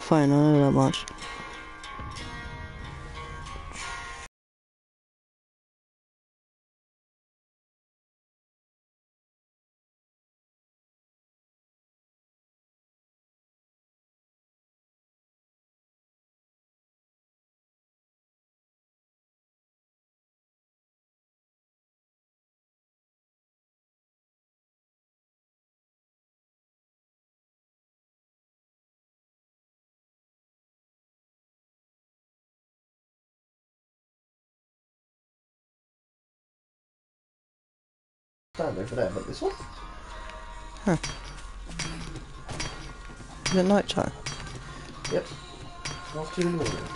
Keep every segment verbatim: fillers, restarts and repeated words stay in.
fine, I know that much. Stand over there, but this one? Huh. Is it night time? Yep. Half two in the morning.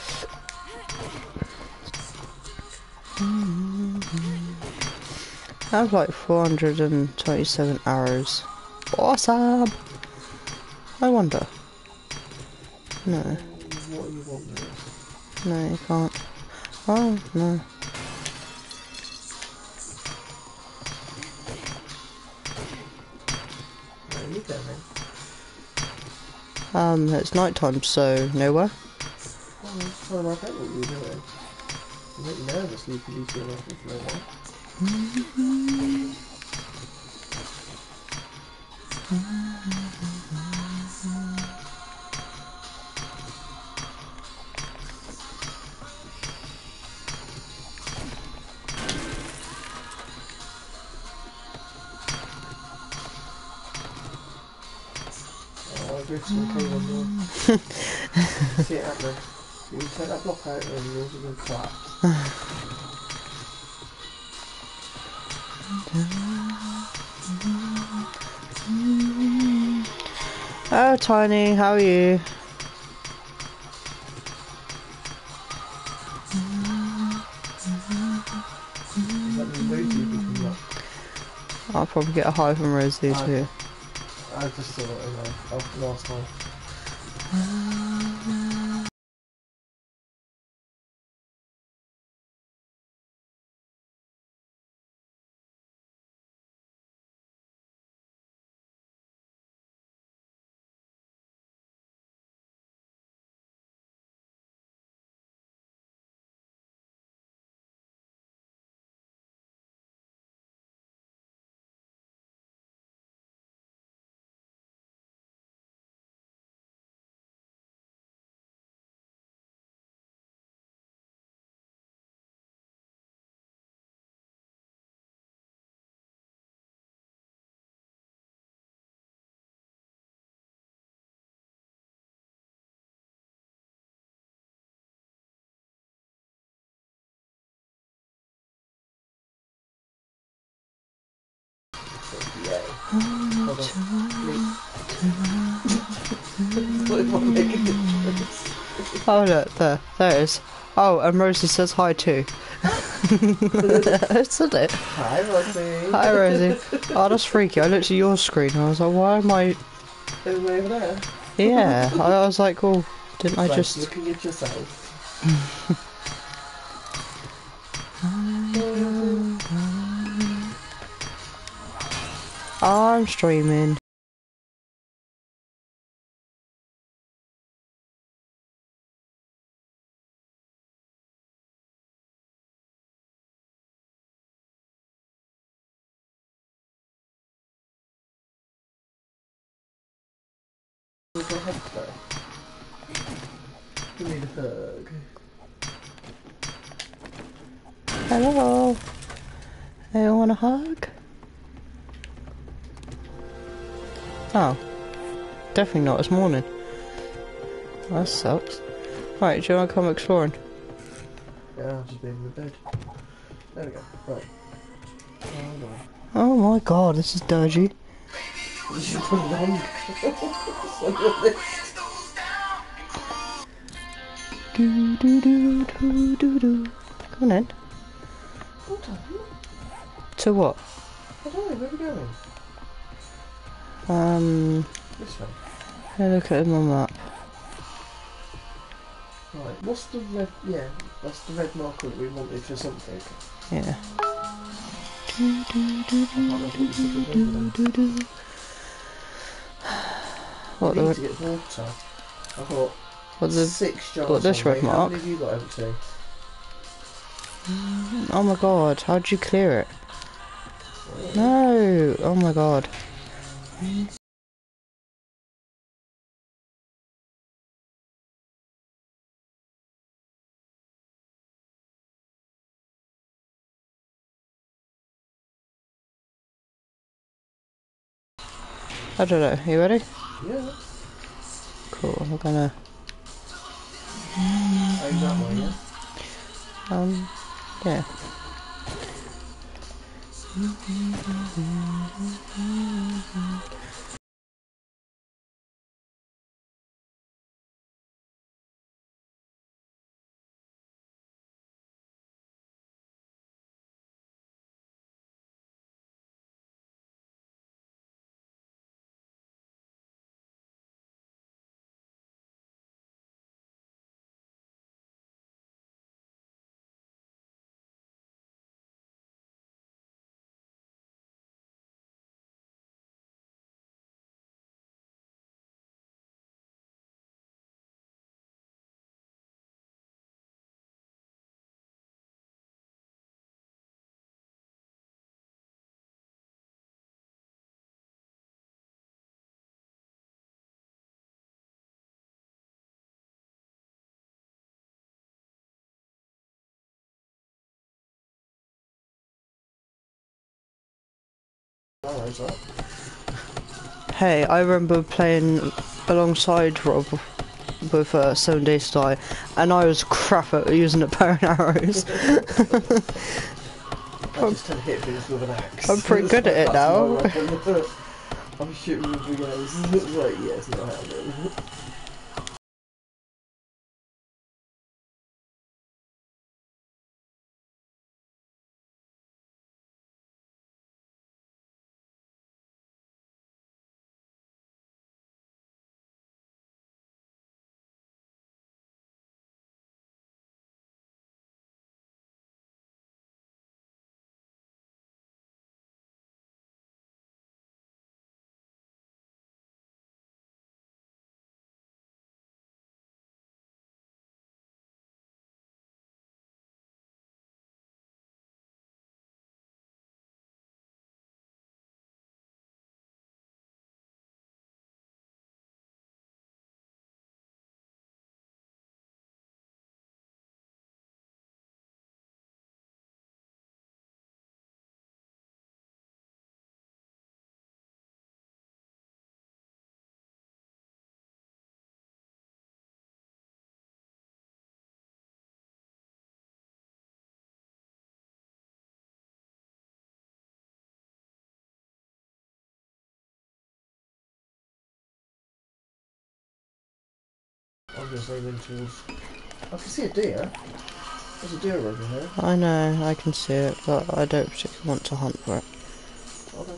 I have like four hundred twenty-seven arrows. Awesome! I wonder. No. What do you want there? No, you can't. Oh, no. Where are you going? Um, it's night time, so nowhere. Oh, I was trying to work out what you were doing. You make me nervous, Leafy Leafy and off with nowhere. Oh, I drifted some cave on door. See it happening. You can take that block out and yours are going to collapse. Oh, Tiny, how are you? Is that the Rosie you become up? I'll probably get a high from Rosie I- too. I just saw it in there after last time. Yay. Hold on. It won't make a difference. Oh look, there, there it is. Oh, and Rosie says hi too. Isn't it? Hi, Rosie. Hi Rosie. Oh, that's freaky. I looked at your screen and I was like, why am I... Over over there. Yeah, I was like, oh, didn't I Like, just... looking at yourself. I'm streaming. With your head though. You need a hug. Hello. Anyone want a hug? Oh. Definitely not this morning. That sucks. Right, do you want to come exploring? Yeah, I'll just be in the bed. There we go. Right. Hold on. Oh my god, this is dodgy. This is the long. It's on your list. Do do do do do do. Come on in. What time? To what? I don't know, where are we going? Um, This way. have a look at my map. Right, what's the red, yeah, that's the red marker that we wanted for something. Yeah. I can't remember what you said we wanted. What We the... need to get water. I've got What the? six jars. got this on red me. How mark? many have you got empty? Oh my god! How'd you clear it? No! Oh my god! I don't know. You ready? Yeah. Cool. I'm gonna. Aim that way, yeah? Um. Yeah. Oh, is that? Hey, I remember playing alongside Rob with uh, Seven Days to Die, and I was crap at using a bow and arrows. I just tend to hit things with an axe. I'm pretty good at it now. I'm shooting with the guys. It's like, yeah, it's not happening. I'm just aiming towards. I can see a deer. There's a deer over here. I know, I can see it, but I don't particularly want to hunt for it. Okay.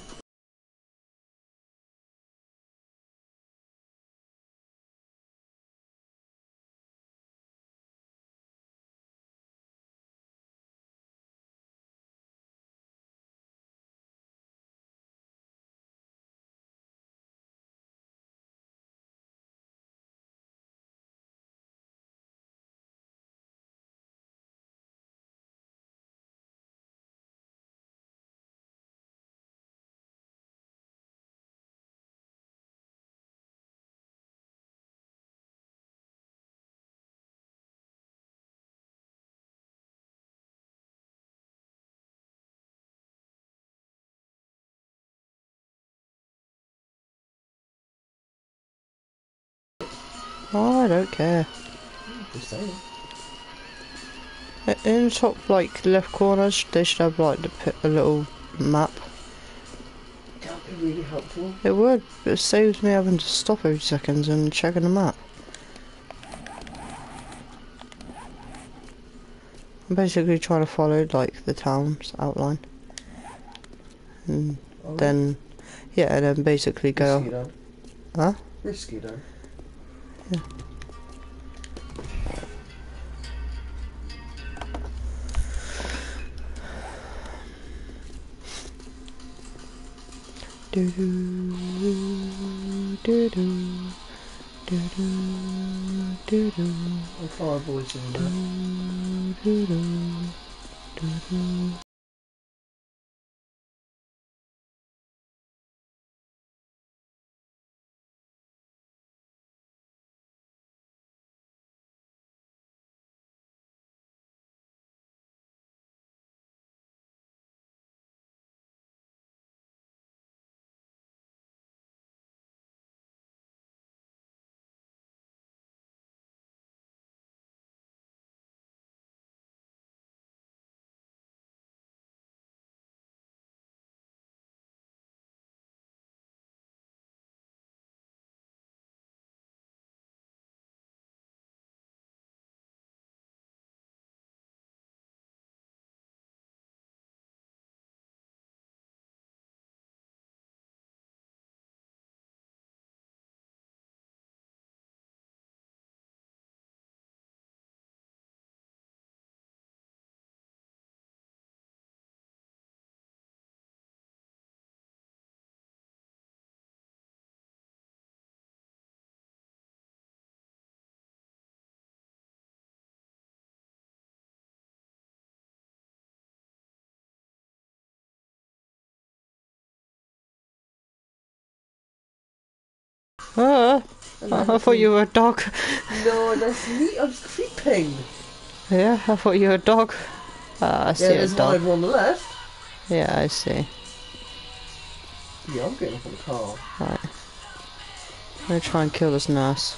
Oh, I don't care. Just saying. I- In the top, like, left corners, they should have, like, the pi- a little map. That would be really helpful. It would, but it saves me having to stop every seconds and checking the map. I'm basically trying to follow, like, the town's outline. And Oh, then, yeah, and then basically go... risky then. Huh? Risky then. Yeah. Do do do do do And Fireboy's in there. Ah, I thought you were a dog. No, that's neat. I was creeping. Yeah, I thought you were a dog. Ah, I see Yeah, a there's dog. one on the left. Yeah, I see. Yeah, I'm getting off in the car. Right. I'm gonna try and kill this nurse.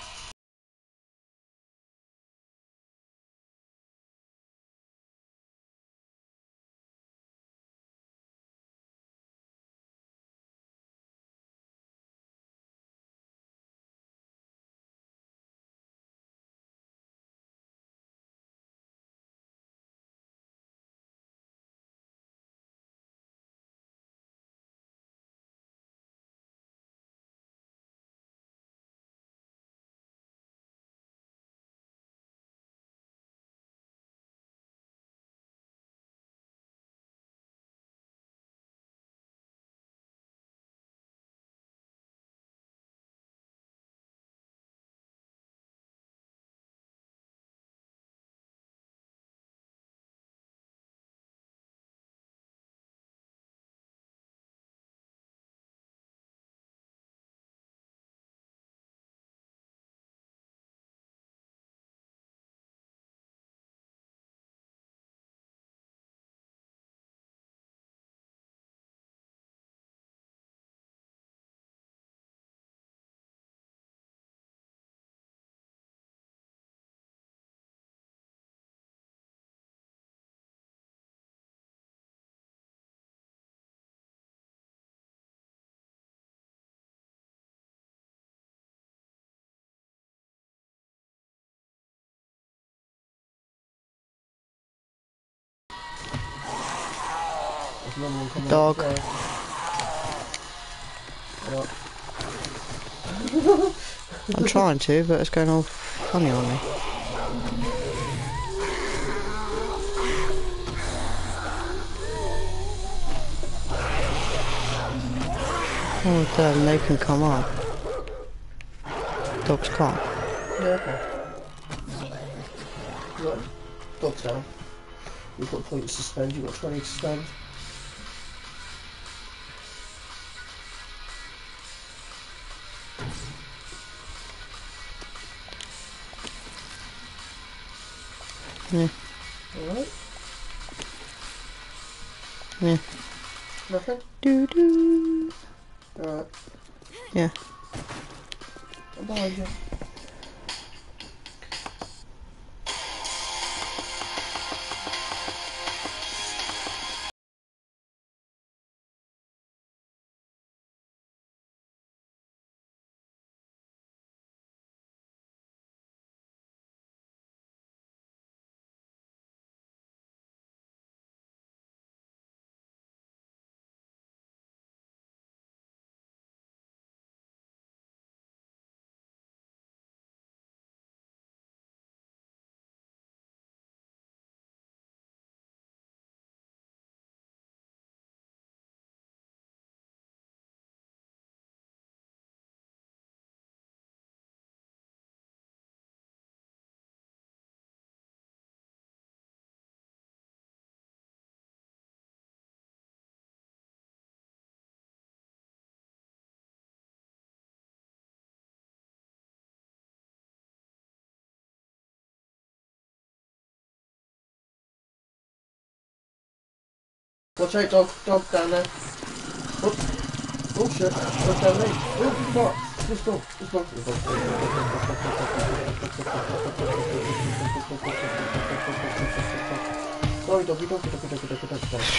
There's another one coming Dog. up as well. I'm trying to, but it's going all funny on me. Oh damn, they can come up. Dogs can't. Yeah, okay. You got dogs down. You've got points to spend, you've got twenty to spend. Yeah. Alright. Yeah. Nothing? Doo doo. Alright. Yeah. I'm behind you. Watch out, dog, dog down there. Oops. Oh shit, dog down there. Oh, fuck. This dog, this dog. Sorry, doggy, doggy, doggy, doggy, doggy, doggy, doggy.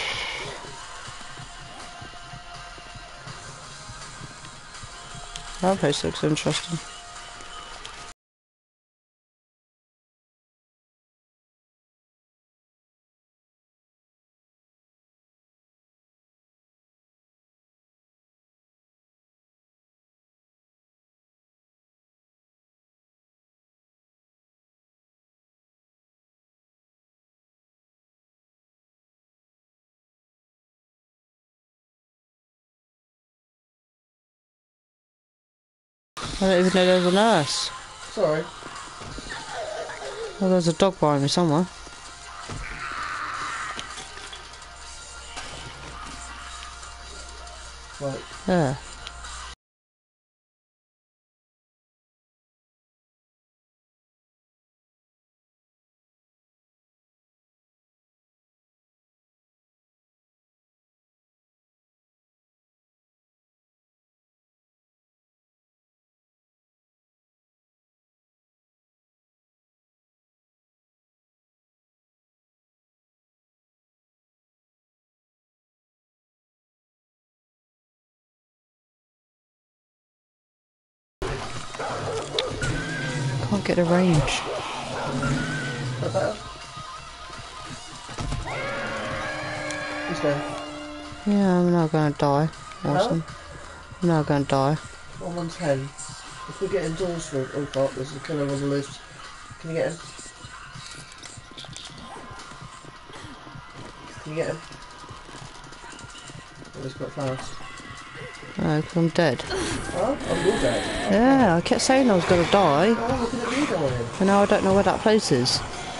That place looks interesting. I don't even know there's a nurse. Sorry. Well, there's a dog behind me somewhere. Right. There. Can't get a range. That better? This way. Yeah, I'm not gonna die. Awesome. I'm not gonna die. I'm on ten. If we get indoors for oh fuck, there's a killer on the loose. Can you get him? Can you get him? Oh, he's quite fast. No, 'cause I'm dead. Oh, oh, you're dead. Yeah, I kept saying I was gonna die, Oh, look at me dying. and now I don't know where that place is.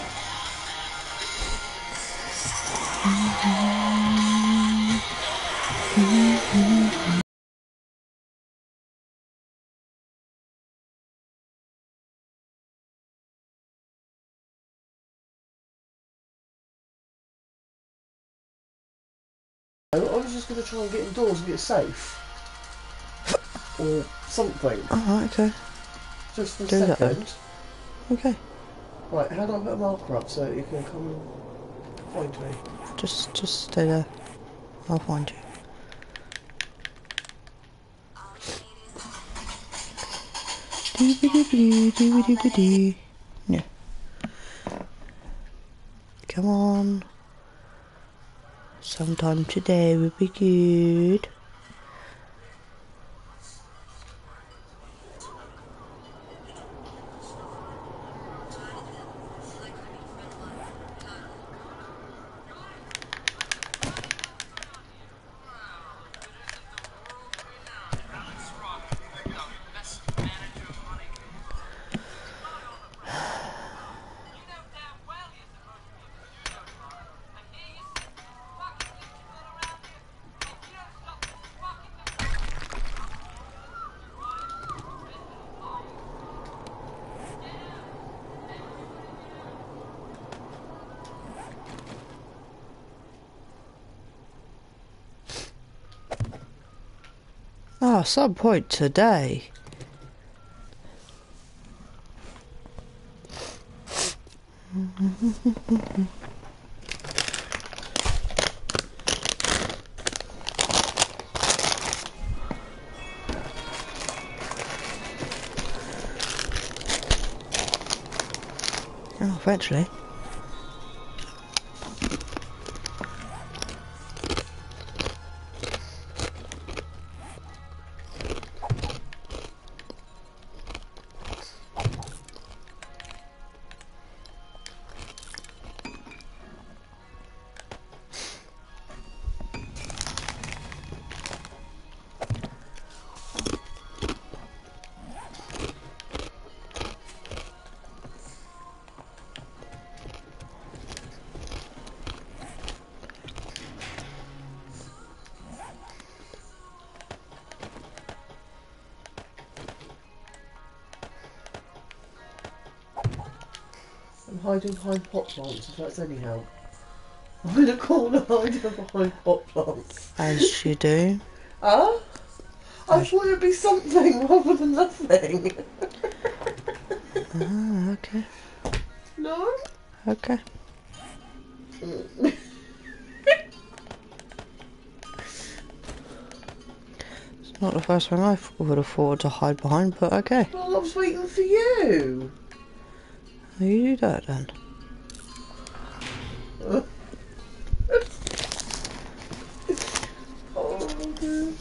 I was just going to try and get indoors and get safe. Or something. Alright, okay. Just for a Do that second. then. Okay. Right, how do I put a marker up so you can come and find me? Just, just stay there. I'll find you. Dee-dee-dee-dee, yeah. Come on. Sometime today will be good. Oh, some point today. Oh, eventually. I'm hiding behind pot plants if that's any help. I'm in a corner hiding behind pot plants. As you do. Huh? I As thought it'd be something rather than nothing. Ah, okay. No? Okay. Mm. It's not the first thing I would have thought to hide behind, but okay. Well, I was waiting for you. You do that then. Oh, dear.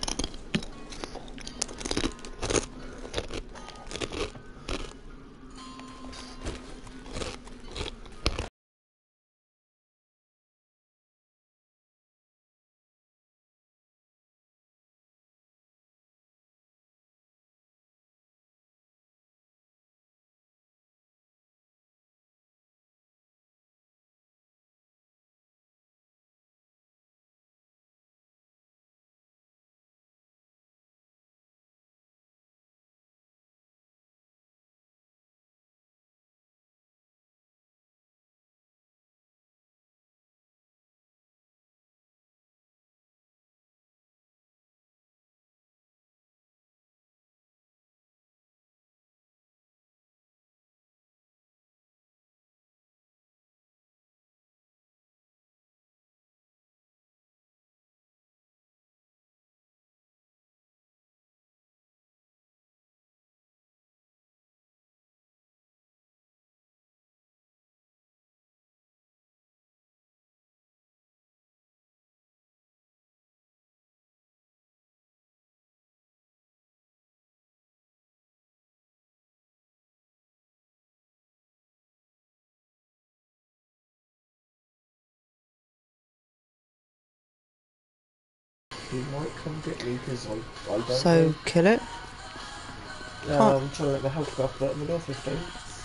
He might come get me because I, I don't So, know. kill it. Uh, I'm trying to let my health go up, but I'm an office thing.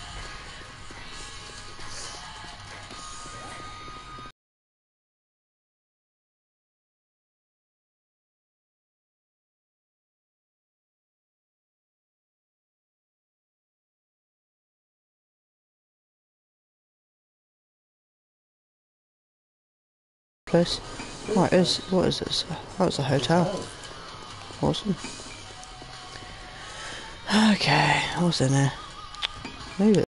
Place. Right, is what is this? Oh, it's a hotel. Awesome. Okay, what's in there? Move it.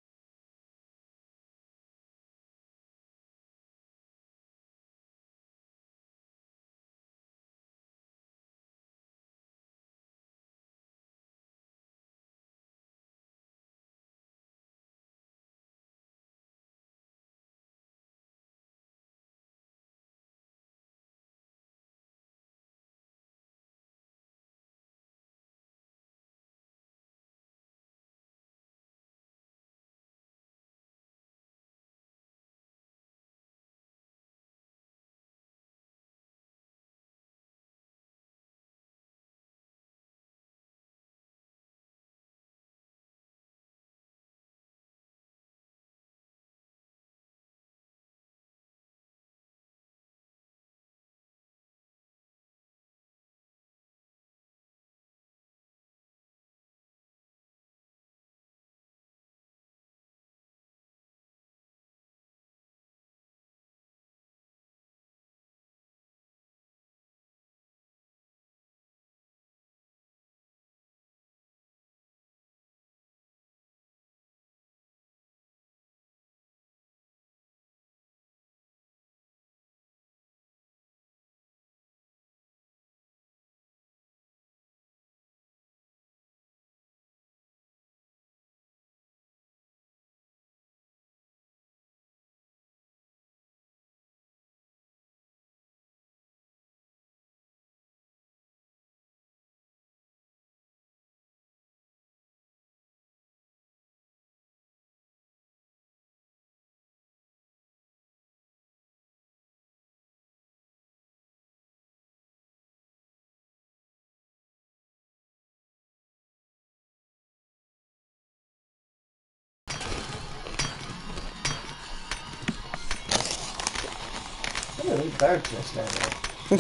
I don't need birds nest down there.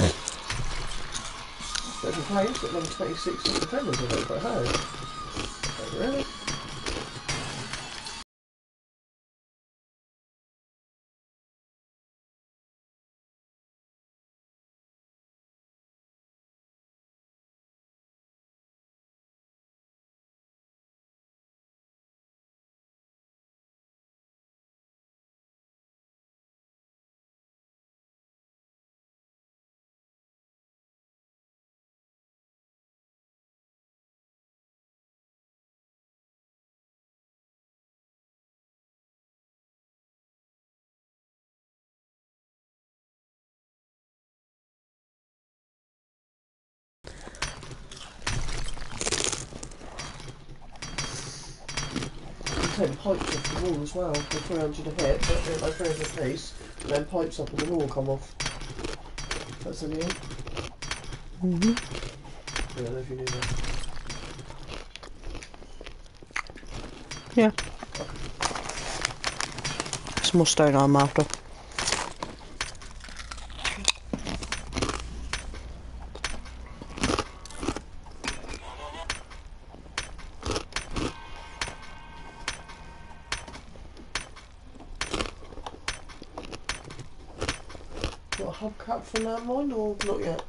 There's a place got number twenty-six defenders in it, but hey. Really? take the pipes off the wall as well. They're three hundred a hit, but they're like three hundred a piece. And then pipes up and the wall will come off. That's in the end. Mm-hmm. I don't know if you knew that. Yeah. It's more stone I'm after. Got a hubcap for landmine or not yet?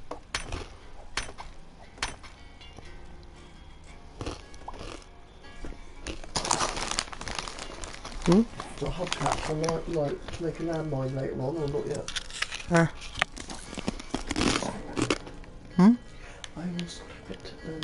Hmm? Got a hubcap for like, like to make a landmine later on or not yet? Ah. Hmm? I was a bit, um,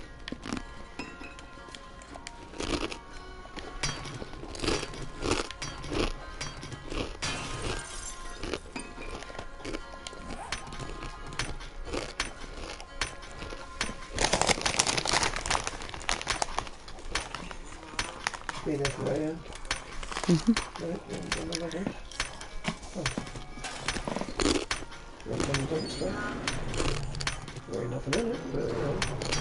been everywhere, yeah. Mm-hmm. Right, yeah, on the rubbish. Oh. Right on the dumpster. There ain't nothing in it, but you know.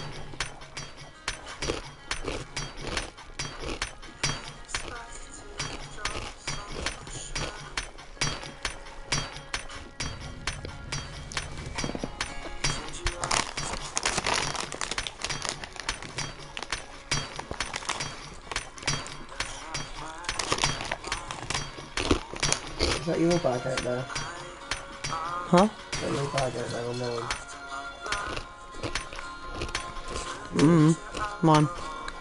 Is that your bag out there? Huh? Is that your bag out there on mine? Mm. Mine.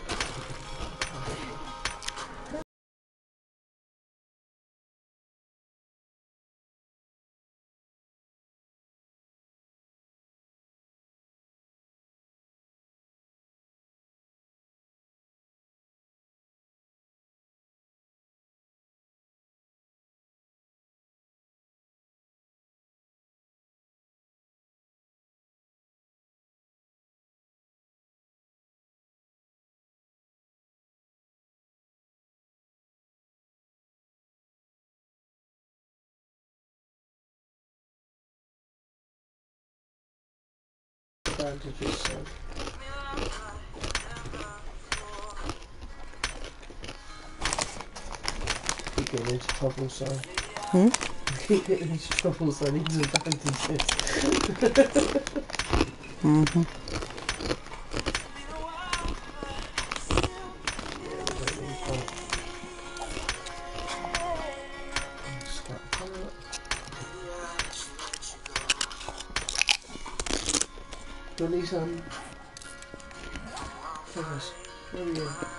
Bandages, so. Keep getting into trouble, so. Hmm? Keep getting into trouble, so I need some bandages. Mm-hmm. Yeah, we don't need that. Stack that. Do I need some feathers? Where are you?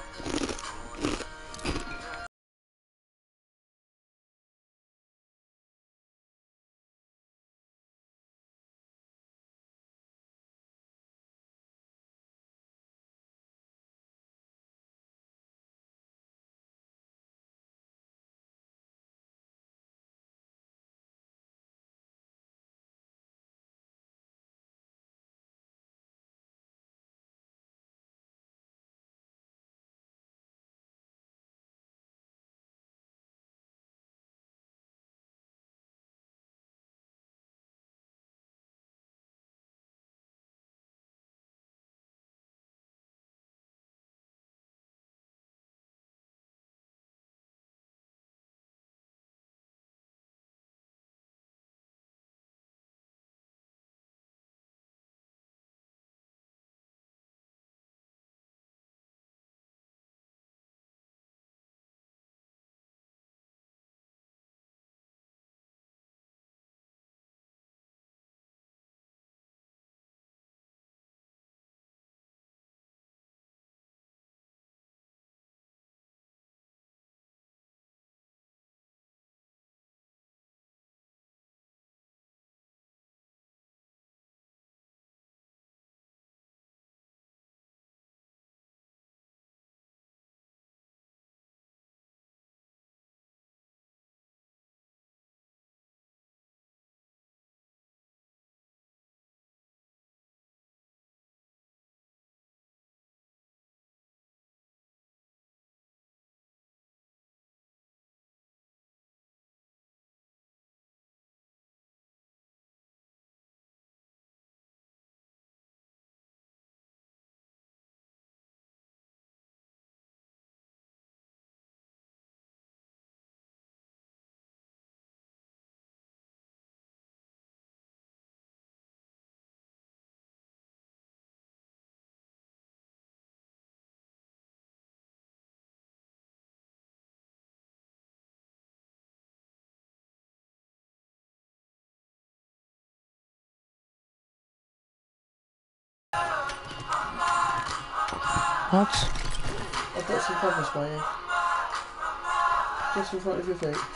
What? I've got some pepper spray here. Just in front of your feet.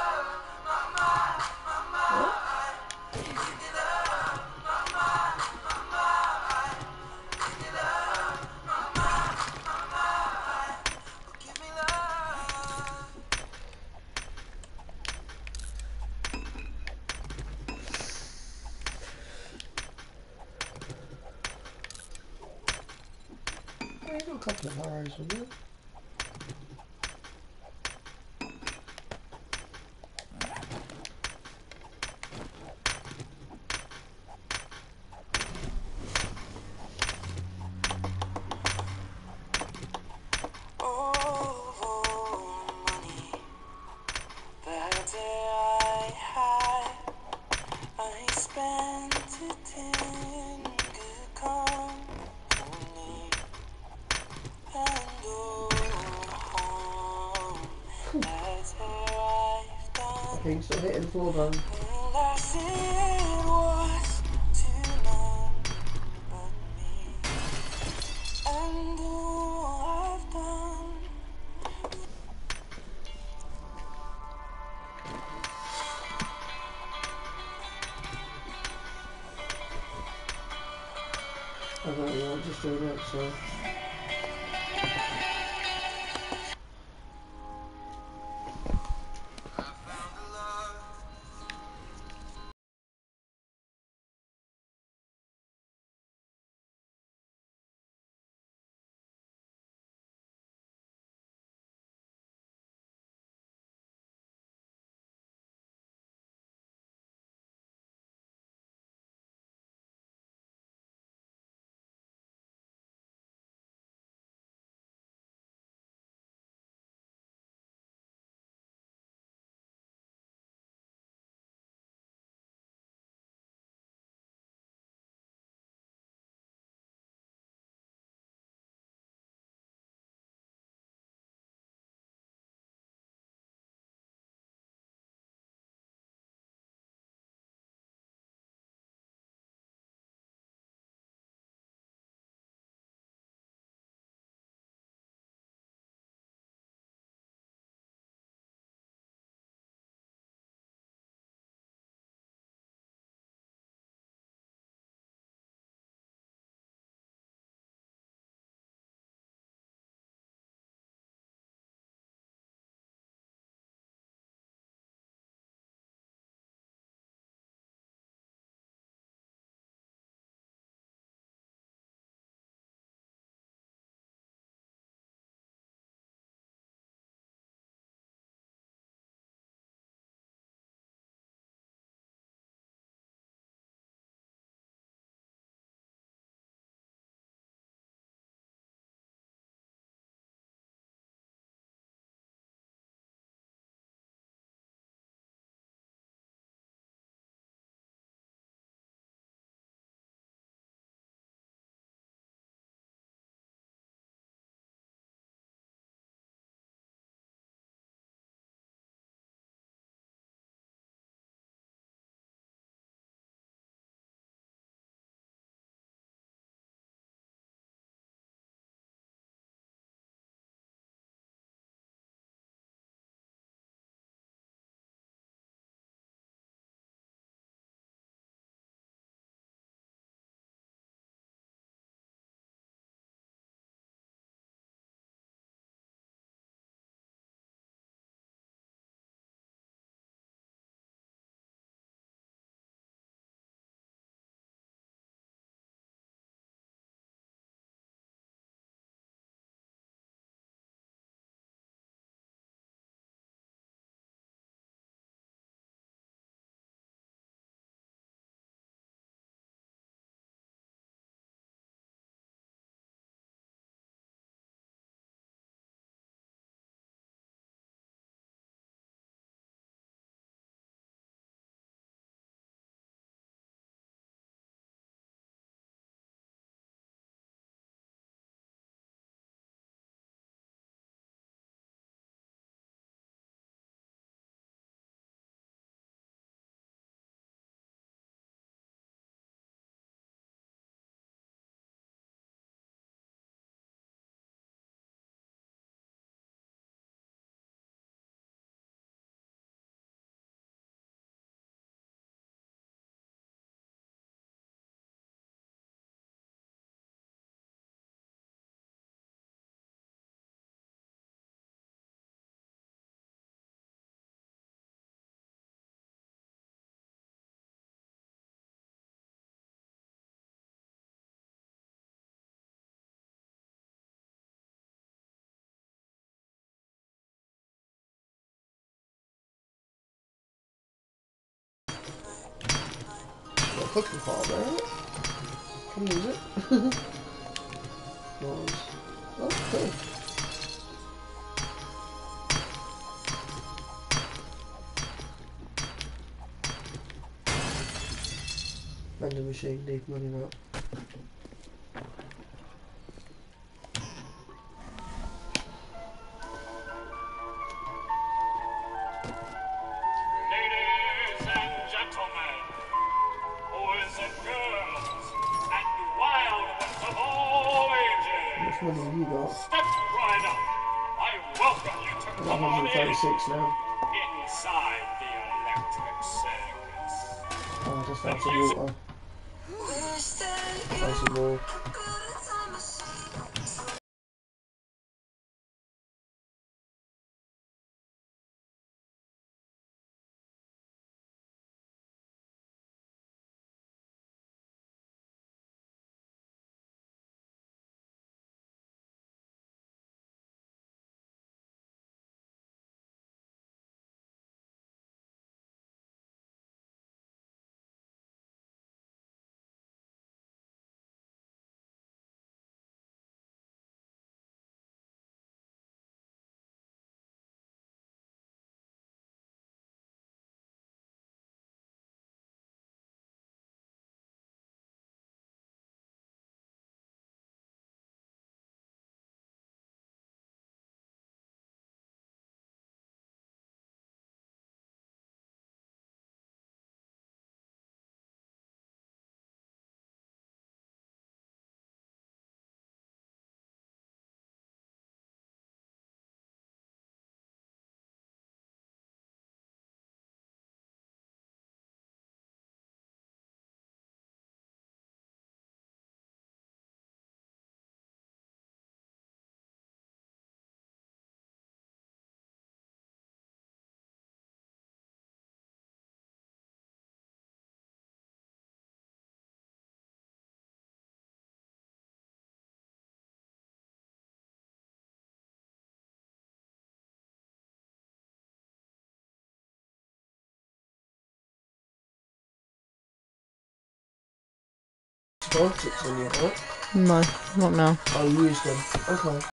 What? Well, you got a couple of arrows, haven't you? Okay, stop hitting the floor, bone. I don't know, I just doing it, so. cooking pot there. Can use it. Nice. Oh, cool. Vending machine, need money now. Ladies and gentlemen, boys and girls, and wild ones of all How ages, much money have you got? step right up. I welcome you to I've got come on one hundred thirty-six in now. inside the electric circus. Oh, I just found some water. Found some more. Started on your hat. No, not now. I used them. Okay.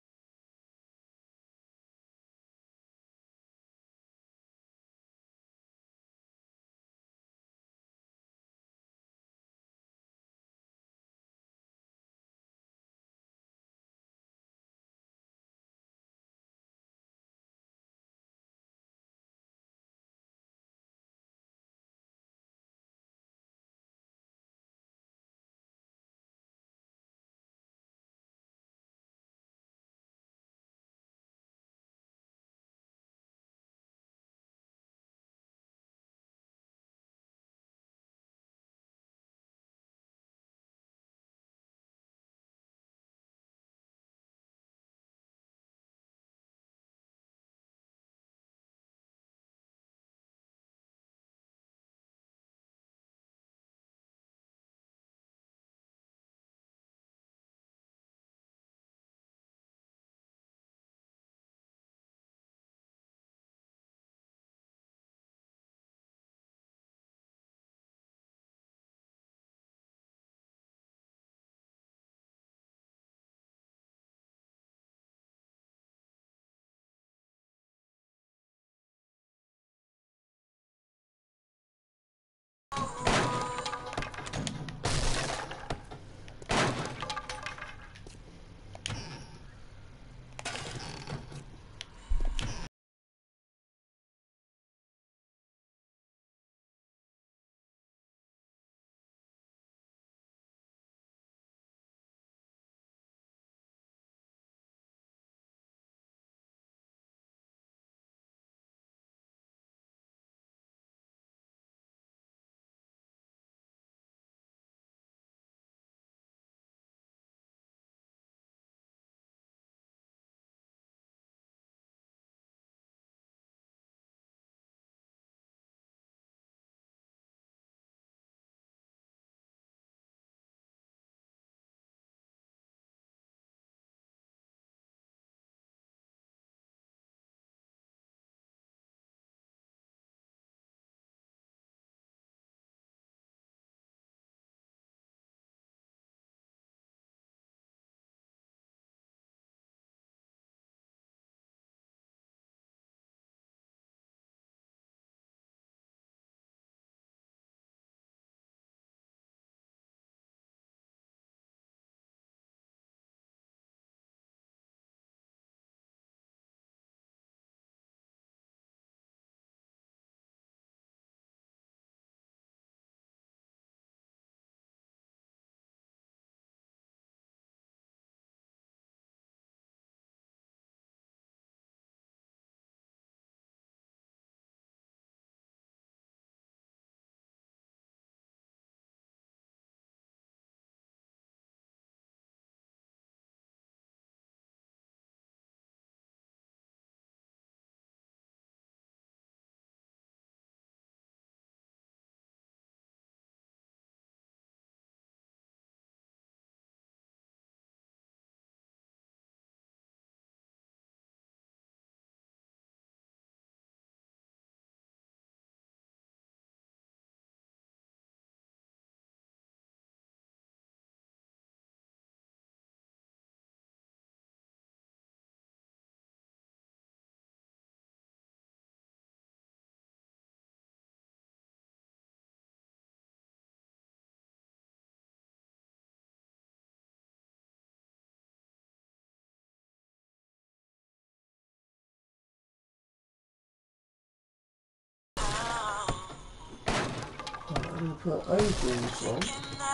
I'm gonna put ovals on.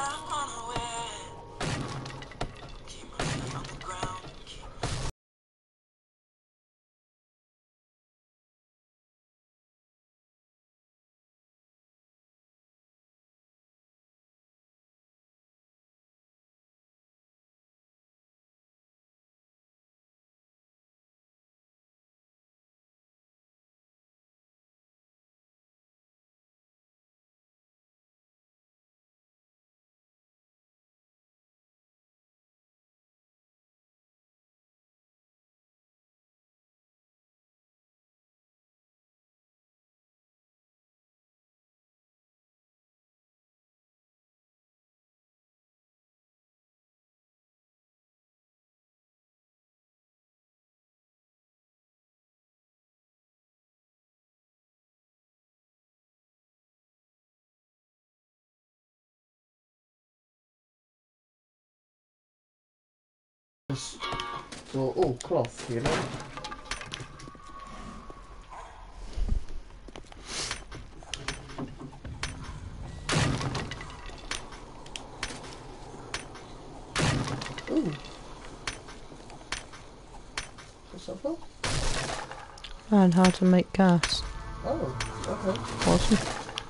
So, oh, cloth, you know. Ooh. What's that for? And how to make gas. Oh, okay. Awesome.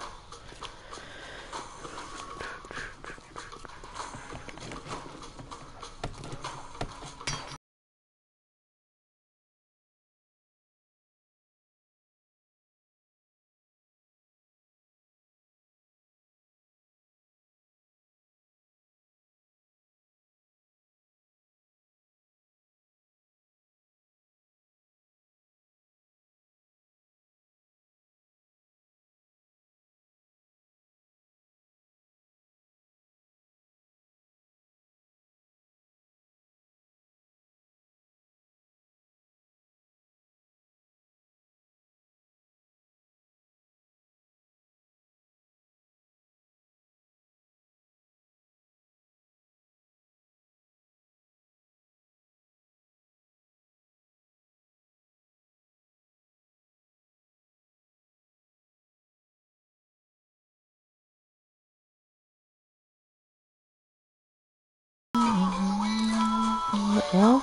Well,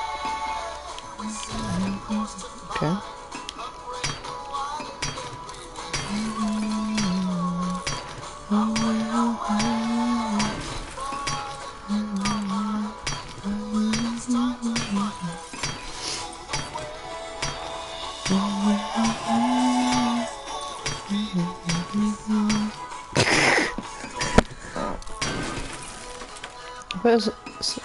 okay. Where's s-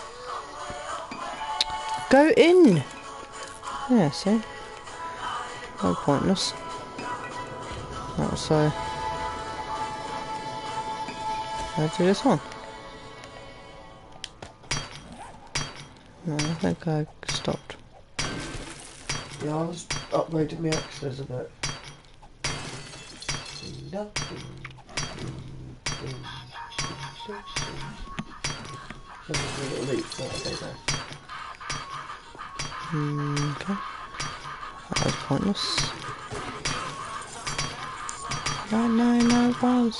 go in? Yeah, see? No pointless. Right, so let's do this one. No, I think I stopped. Yeah, I was upgrading my access a bit. Just a little leap, what I say there. Mm, okay. That was pointless. No, no, no, bombs.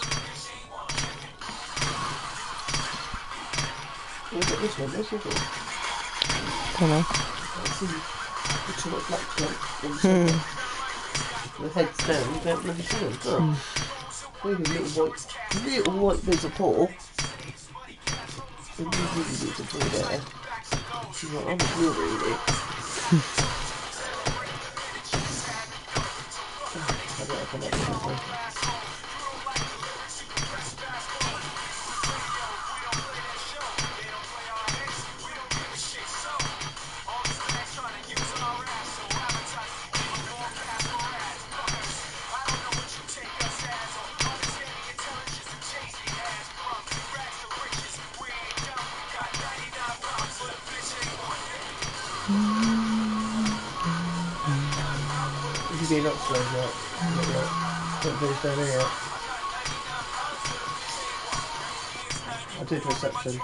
Look at this one, this is it. Don't know. I see the two black jump inside. The head's down, you don't really see them, huh? Really little white, little white bits of paw. Really, really bits of paw there. She's like, I'm a real really. I better come up with this one. You've been upstairs yet? Not yet. Don't finish down here yet. I did reception.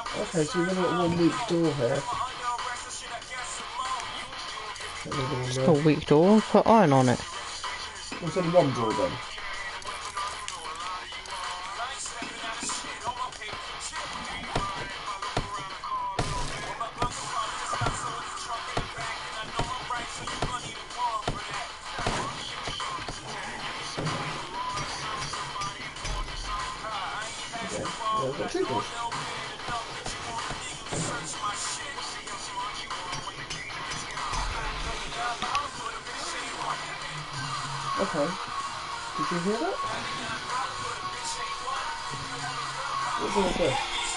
Okay, so we've only got one weak door here. Another one It's there. not a weak door. Put iron on it. There's only one door then. Okay, well, we've got two doors. Okay. Did you hear that? What door was this?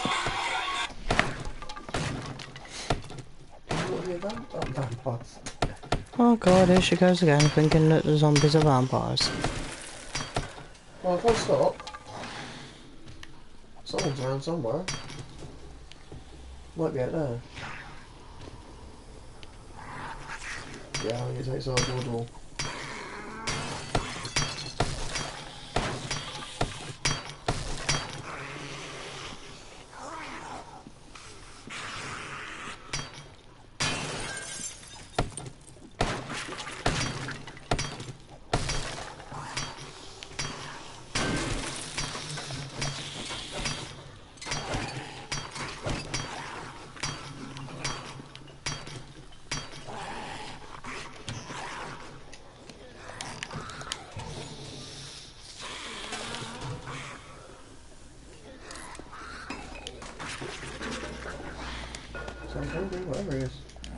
Did you not hear that? Oh, vampires. Oh god, here she goes again, thinking that the zombies are vampires. Well, if I stop, someone's around somewhere. Might be out there. Yeah, I think it's outside your door. Something, whatever it is.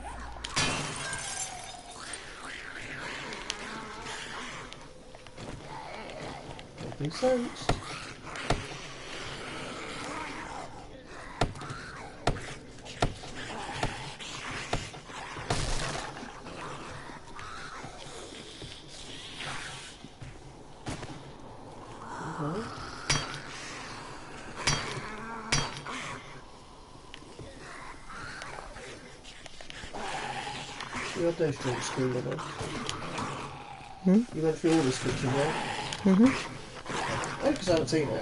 Making sense. Okay. You had those drinks school with us. Hmm? You went through all this kitchen, yeah? Mm-hmm. Oh, because I haven't seen it.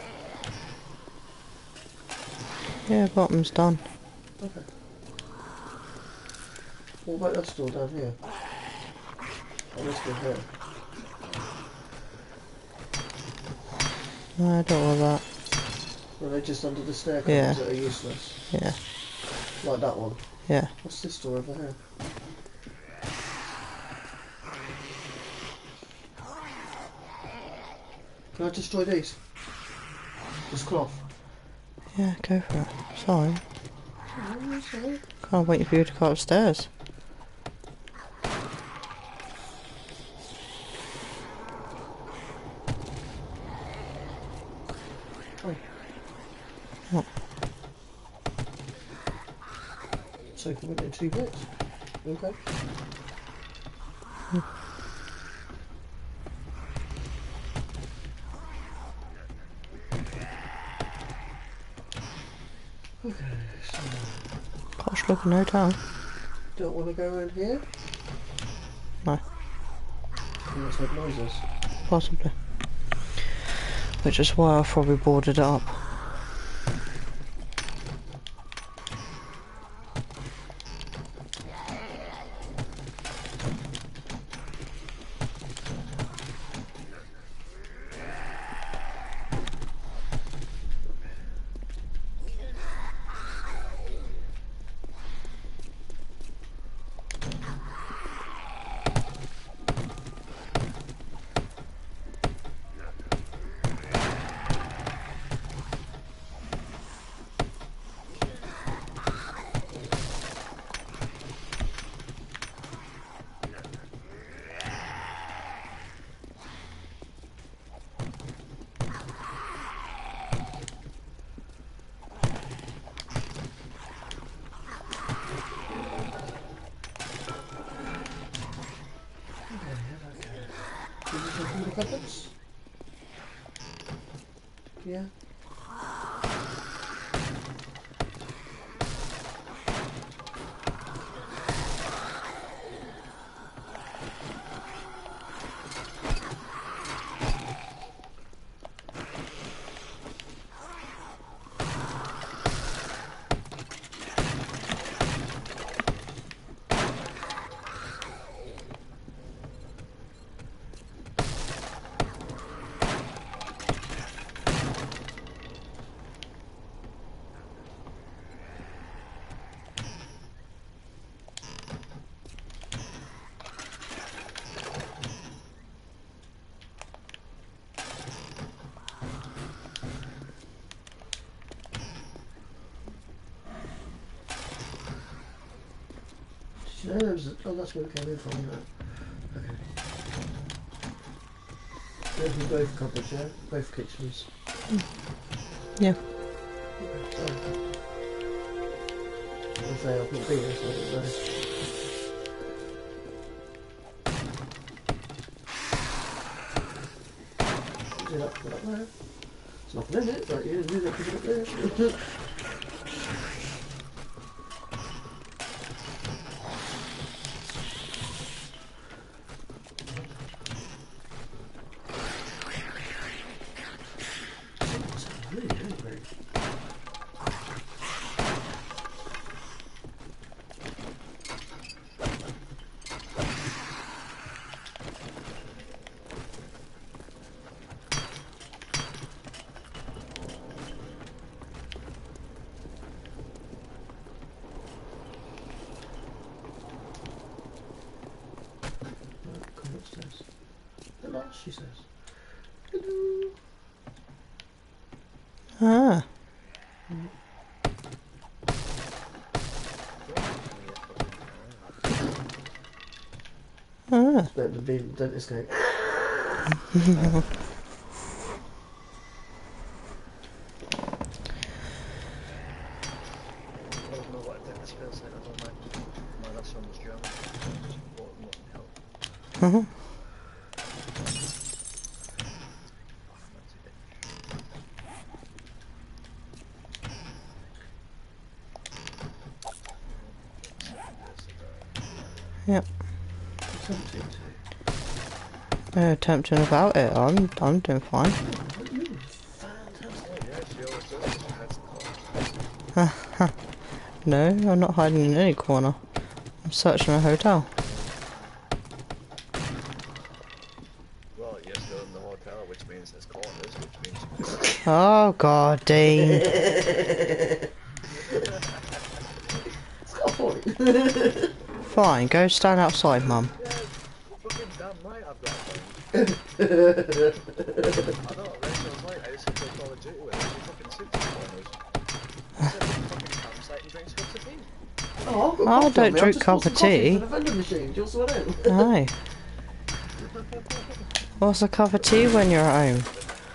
Yeah, bottom's done. Okay. What about that store down here? Oh, this door here. No, I don't want that. Were they just under the staircase Yeah. that are useless? Yeah, Like that one. yeah. What's this door over here? Can I destroy these? This cloth. Yeah, go for it. Sorry. Oh, okay. Can't wait for you to go upstairs. Oh. What? So if we went in two bits. Okay. Okay, so Gosh, look, no town. don't want to go in here? No, You must have noises. possibly. Which is why I've probably boarded it up. Did you take all the cupboards? Yeah. No, there was a, oh, that's where it came in from, you know. Okay. Yeah, we both cupboards, yeah? Both kitchens. Yeah. Okay, so. I'll say I've not been here, so I don't know. Do that, put it up there. There's nothing in it, but you do that, put it up there. Really angry. Come upstairs. Hello, she says. Hello. Ah. Ah. That would be the dentist going. I don't know what a dentist feels like, I don't mind. My last one was German. Just bought them up and help. Uh-huh. Yep. Attempting to. No attempting about it. I'm I'm doing fine. What do you mean? Fantastic. Oh yeah, she always does. She hides the corners. No, I'm not hiding in any corner. I'm searching a hotel. Well, you're still in the hotel, which means there's corners, which means you can... Oh god, Dean. It's got a point. Fine, go stand outside, Mum. Yeah, fucking damn right I've got a phone. I know, Rachel's right, I used to play Call of Duty with her, she fucking sits in corners. She sits in the fucking campsite and drinks cups of tea. Oh, I've got I coffee don't on me. I've drink just cup bought some of coffee tea. from the vending machine. Do you also want it? No. What's a cup of tea when you're at home?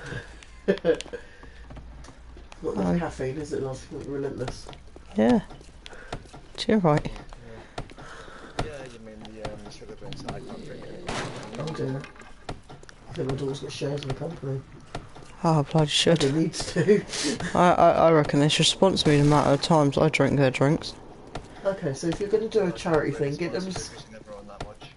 Not enough Um, caffeine, is it? Last relentless. Yeah. You're right. Yeah, you mean the um, sugar drinks that I can't drink anymore. Oh dear. I think my daughter's got shares in the company. Oh, bloody She should. needs to. I, I, I reckon they should sponsor me the amount of times I drink their drinks. Okay, so if you're going to do a charity thing, get them. Because you never own that much.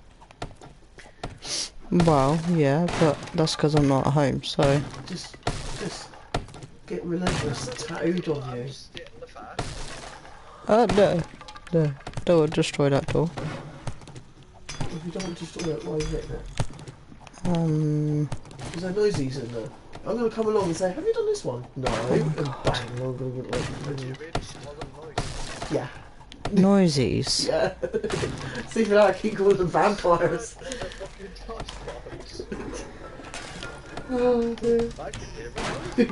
Well, yeah, but that's because I'm not at home, so... Just, just get relentless tattooed on I'm you. just getting the fact. Uh, no. No. Don't destroy that door. If you don't want to destroy it, why are you hitting it? Um... Is there noisies in there? I'm going to come along and say, have you done this one? No. and bang, I'm going to get like... Did you really swallow the noise? Yeah. Noises. Yeah. See for that, I keep calling them vampires. Oh dear. I can hear it.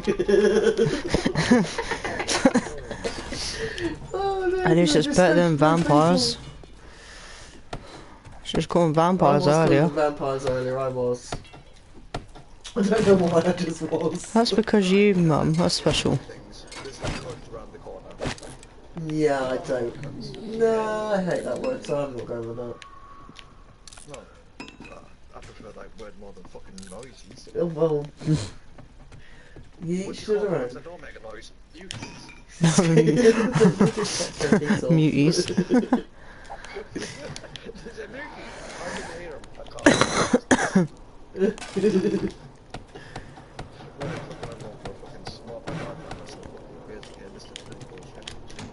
Oh, no, At least no, it's just better no- than no vampires. facial. She was calling I vampires was calling earlier. them vampires earlier, I was. I don't know why I just was. That's because you, Mum, are special. Things. There's a cunt around the corner. Yeah, I don't. No, I hate that word, so I'm not going with that. No. Uh, I prefer that word more than fucking noises. Oh, well. You What each do you to call their those own. that don't make a noise? Muties. Muties. There's a mutie. I didn't hear him. I can't. Right, fucking, I'm going for a fucking smart man. That's not fucking weird to hear. Listen to this bullshit.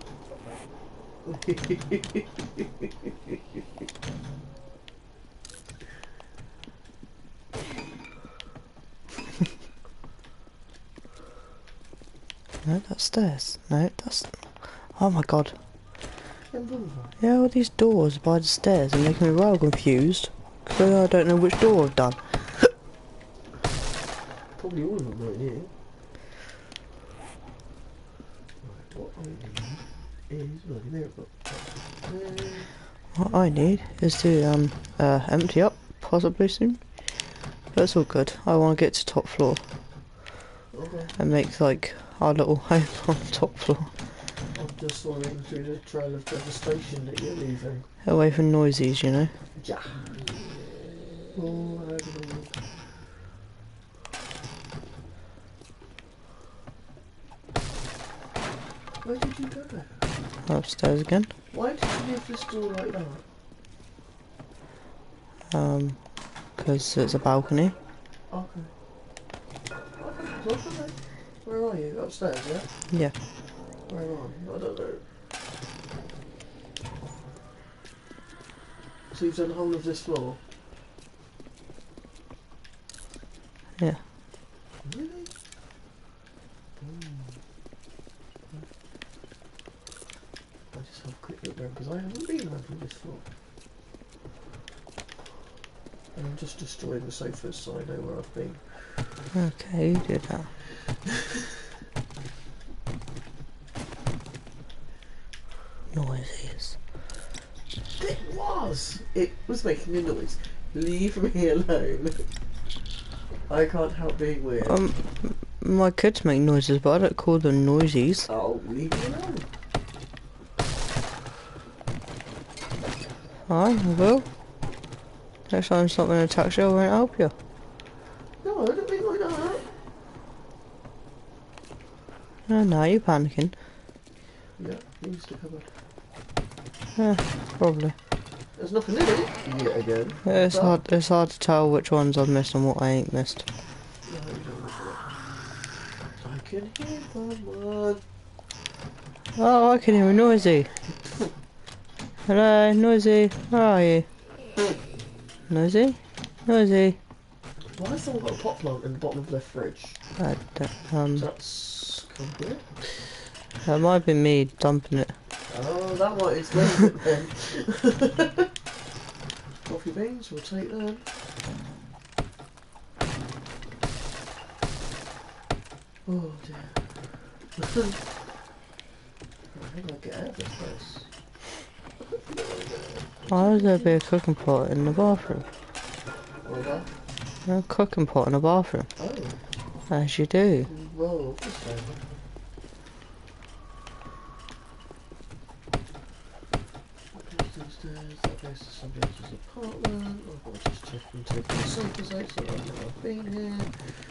No, that's stairs. No, that's... Oh my god. Yeah, all these doors by the stairs are making me well confused. Because I don't know which door I've done. Probably all of them right here. Right, what I need is... Well, there, but... Uh, What I need is to um uh empty up possibly soon. But it's all good. I want to get to top floor Okay. and make like our little home on top floor, I'm just wandering through the trail of devastation that you're leaving. away from noises, you know. Yeah. Oh, I don't know. Where did you go? Upstairs again. Why did you leave this door like that? Um, because it's a balcony. Okay. Okay, okay. Where are you? Upstairs, yeah? Yeah. Where am I? I don't know. So you've done the whole of this floor? Yeah. Really? Mm. I just have a quick look around because I haven't been around from this floor. And I'm just destroying the sofas so I know where I've been. Okay, you did that. Noises. It was! It was making a noise. Leave me alone. I can't help being weird. Um, my kids make noises, but I don't call them noisies. Oh, leave me alone. Alright, I will. Next time something attacks you, I won't help you. No, I don't mean like that. No, no, you're panicking. Yeah, use the cupboard. Yeah, probably. There's nothing in it. Yet again. Yeah, it's But- hard. It's hard to tell which ones I've missed and what I ain't missed. No, you don't look at it. I can hear someone. Oh, I can hear a noisy. Hello, noisy. Where are you? Noisy, noisy. Why has someone got a pot plant in the bottom of their fridge? I don't, um, That's complete. that might be me dumping it. Oh, that might explain it then. Coffee beans, we'll take them. Oh dear. How do I get out of this place? Why would there be a cooking pot in the bathroom? All that? A cooking pot in the bathroom, Oh, as you do. well, this way. That goes downstairs, that goes to somebody else's apartment. I've got to just check and take the sofas out so I know I've been here.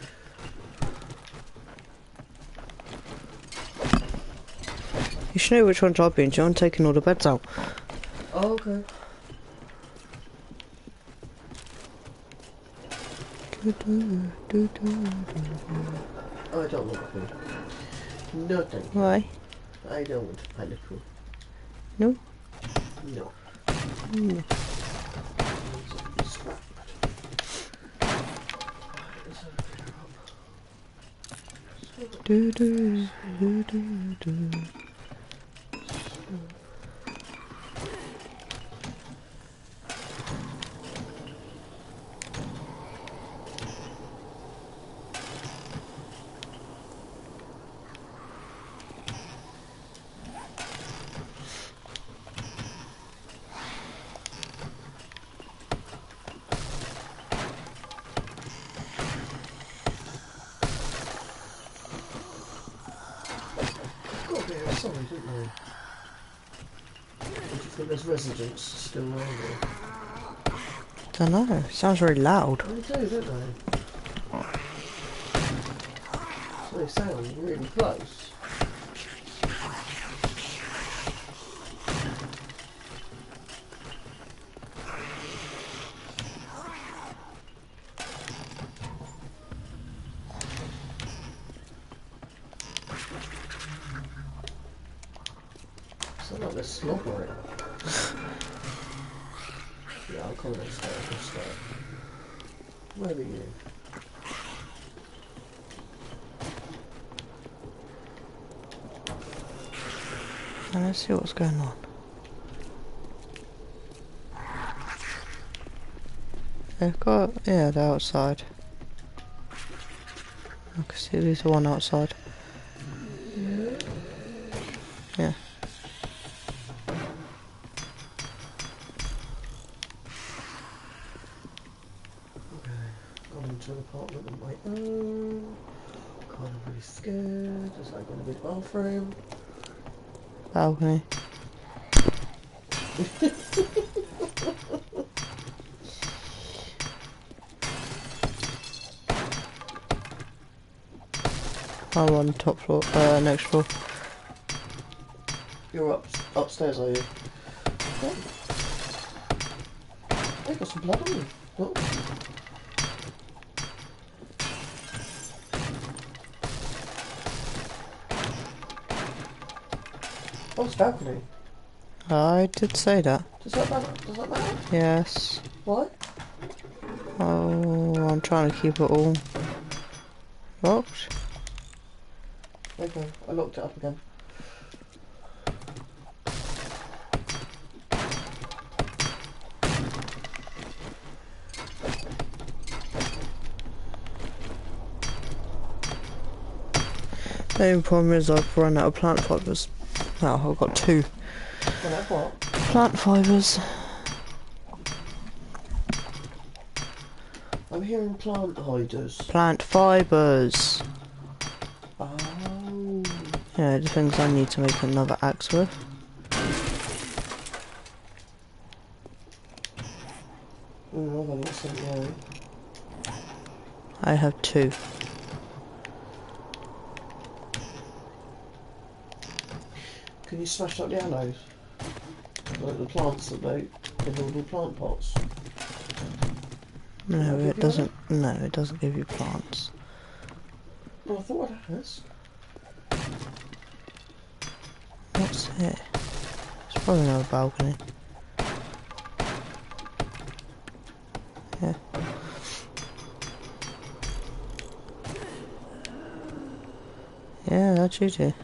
You should know which ones I've been to. I'm taking all the beds out. Oh, okay. I don't want to. No, thank you. Why? I don't want to panic. No? No. Mm. Scrap. Do, do, do, do, do. Got a bit outside, didn't they? Or do you think there's residents still around there? Don't know. Sounds very loud. They do, don't they? So they sound really close. Sound like they're slobbering. Yeah, I'll come downstairs and start. Where are you? Now let's see what's going on. They've got, yeah, they're outside. I can see there's one outside. Yeah. into an apartment on my own. Kind of really scared. Just like in a big bathroom. Balcony. I'm on top floor, uh, next floor. You're up upstairs, are you? Oh. I got some blood on you. Oh. Oh, it's balcony. I did say that. Does that matter? Does that matter? Yes. Why? Oh, I'm trying to keep it all locked. Okay, I locked it up again. The only problem is I've run out of plant fibres. Now I've got two Well, that's what? plant fibres. I'm hearing plant hiders. Plant fibres. Oh. Yeah, the things I need to make another axe with. Mm, I've only got seventy-eight. I have two. Can you smash up the aloes? Like the plants that they in the little plant pots. No, That'll give it you doesn't. No, it doesn't give you plants. Well, I thought I'd ask. What's here? It's probably another balcony. Yeah. Yeah, that's you too.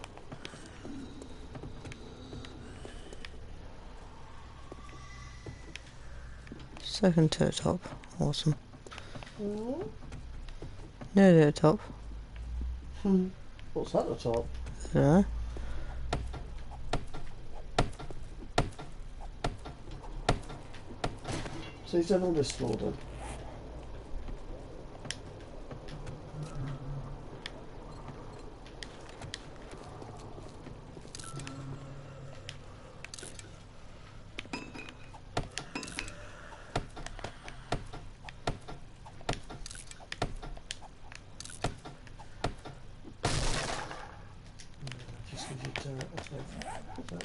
Second to the top. Awesome. Mm. Nearly at the top. Hmm. What's that at the top? Yeah. So he's done all this floor then? Just give you dirt, I think.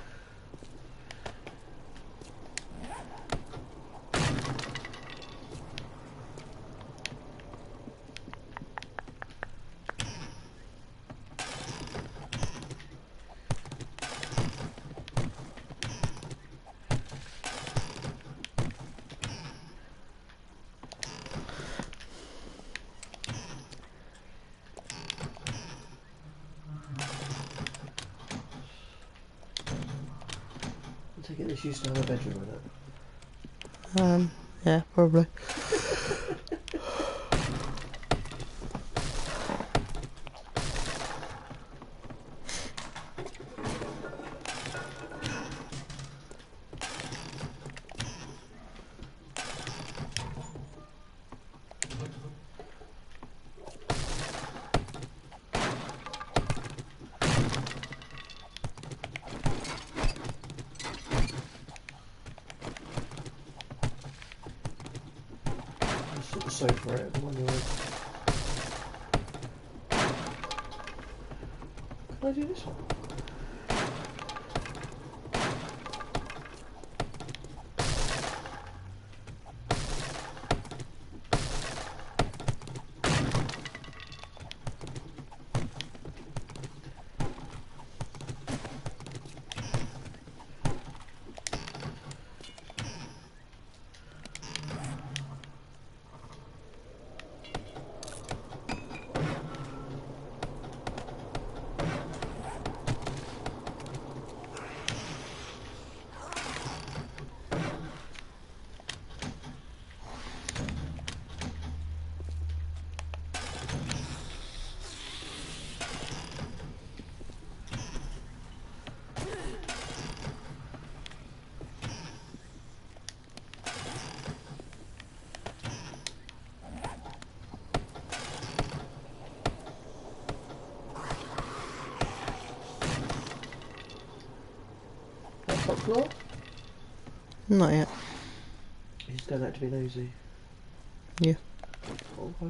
I take it this used to have a bedroom in it. Um. Yeah, probably. Just put the sofa out the one you're in. Can I do this one? Top floor? Not yet. He's going out to be nosy. Yeah. Okay.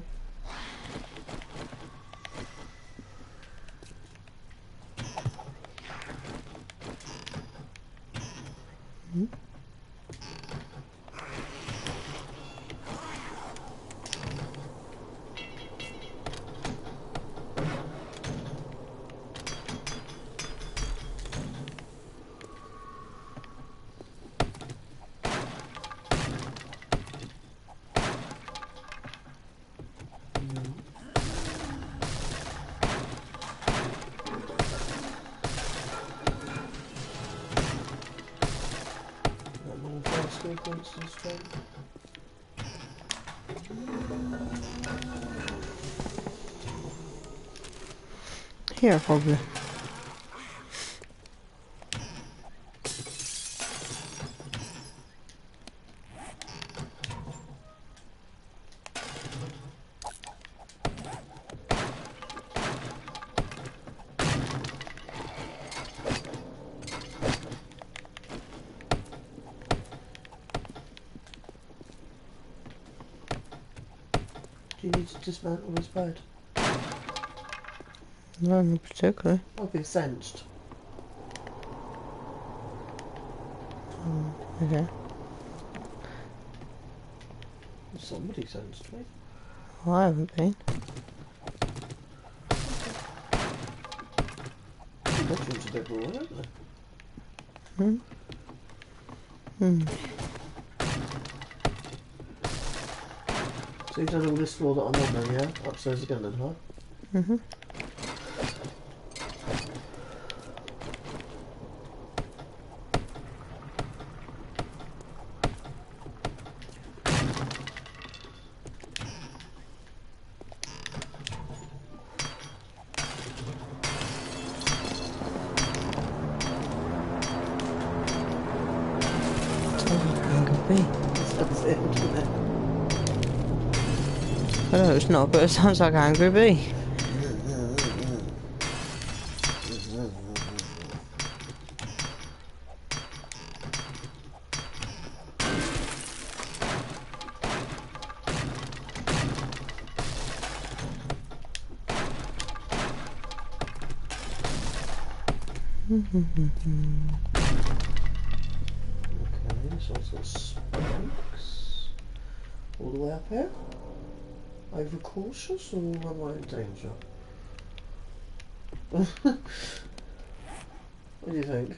Hmm? That long fast sequence is straight. Here, probably. Do you need to dismantle his bed? No, not particularly. I'll be sensed. Okay. Somebody sensed me. Well, I haven't been. The bedroom's a bit raw, isn't it? Hmm? Hmm. So you've done all this floor that I'm on then, yeah? Upstairs again then, huh? Mm-hmm. That's it, isn't it? I know it's not, but it sounds like Angry Bee. Okay, so it's got spikes all the way up here. Over cautious or am I in danger? What do you think?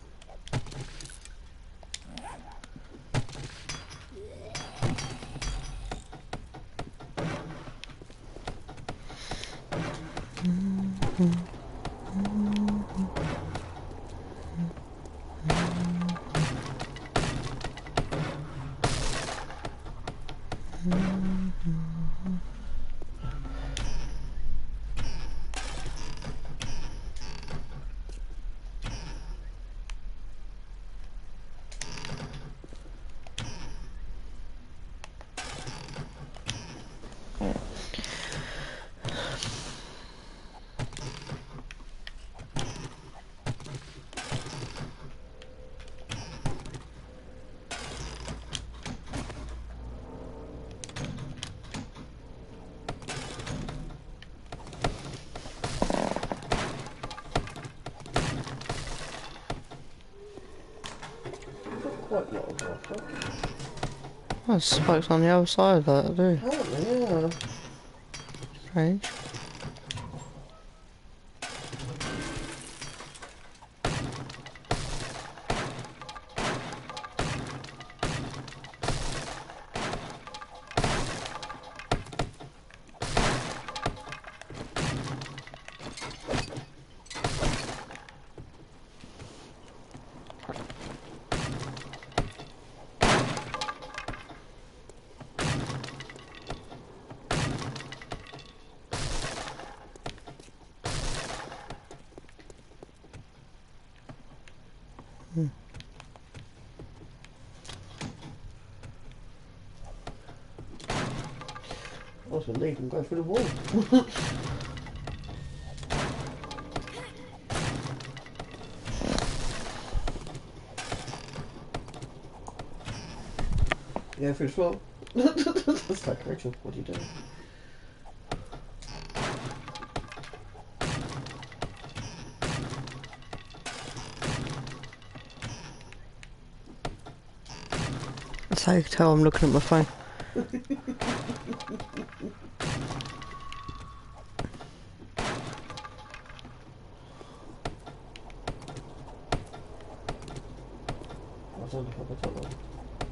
Quite a lot of water. Oh, there's spikes on the other side of that, too. Apparently, yeah. Strange. Hmm. I was going to leave and go through the wall. Yeah, through the floor. That's like Rachel. What are you doing? That's how you can tell I'm looking at my phone. I don't know if I can tell them.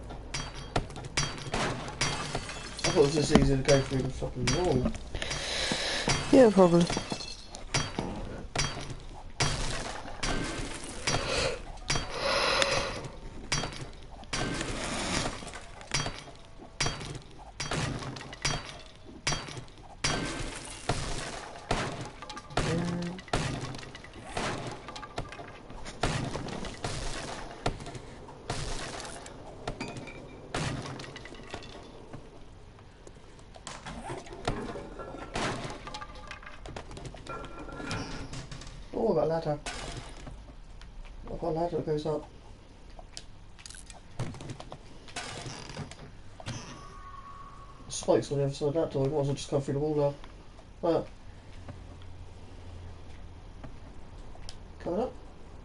I thought it was just easier to go through the fucking wall. Yeah, probably. Oh, I've got a ladder. I've got a ladder that goes up. Spikes on the other side of that door. You might as well just come through the wall now. Right. Coming up.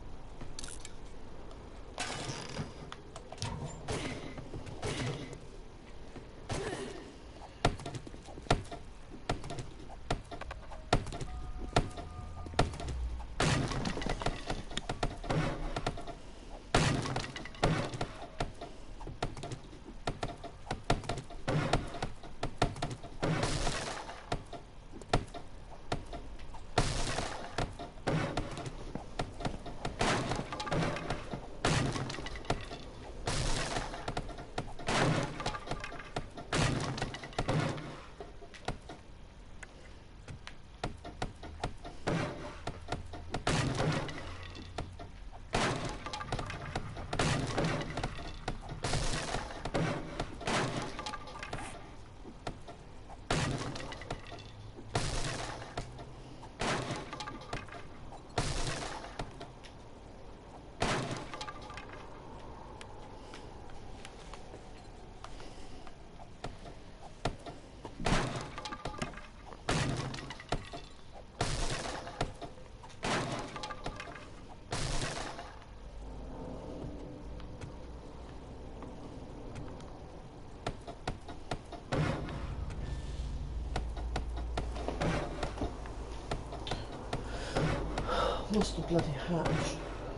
Lost the bloody hatch.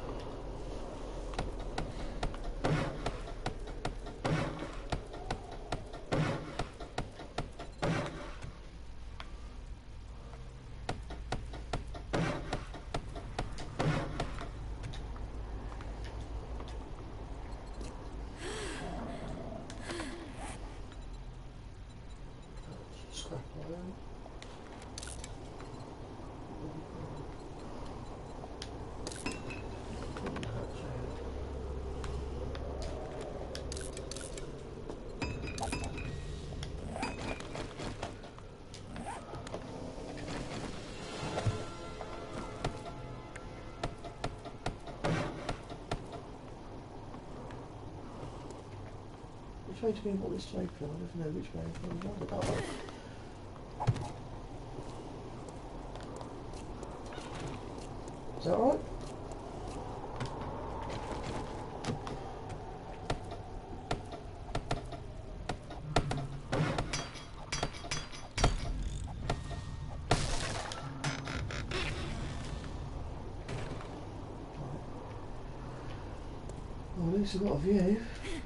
Scrap iron. Which way do we want this to open? I don't know which way. I want it that way. Is that alright? Well, at least we've got a view.